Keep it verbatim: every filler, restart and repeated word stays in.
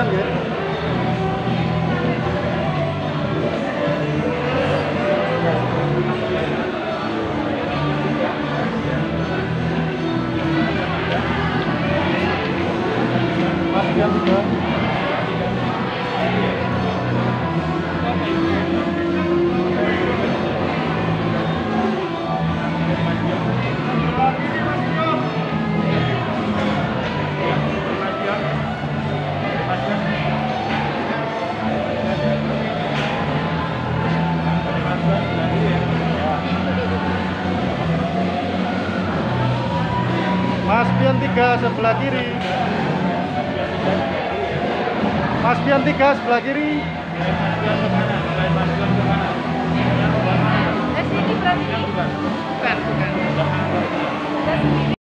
pisan ya. Mas Pian tiga. Mas Pian tiga sebelah kiri. Mas Pian tiga sebelah kiri. Eh sini berarti. Bukan, bukan.